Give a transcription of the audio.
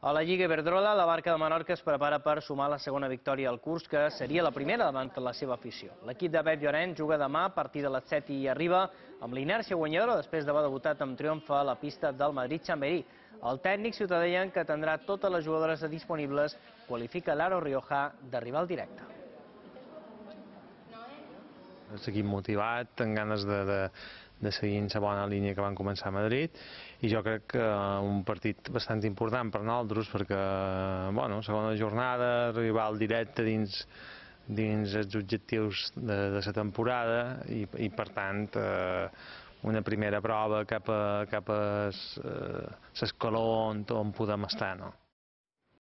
A la Lliga Iberdrola, la Barca de Menorca es prepara per sumar la segona victòria al curs, que seria la primera davant la seva afició. L'equip de Pep Llorenç juga demà a partir de les 7 i arriba amb l'inèrcia guanyadora després d'haver debutat amb triomf a la pista del Madrid-Chamberí. El tècnic ciutadà que tindrà totes les jugadores disponibles qualifica l'Aro Rioja de rival directe. L'equip motivat, amb ganes de seguir en la bona línia que van començar a Madrid, i jo crec que un partit bastant important per nosaltres perquè, bueno, segona jornada, rival directe dins els objectius de la temporada i per tant una primera prova cap a l'escaló on podem estar, no?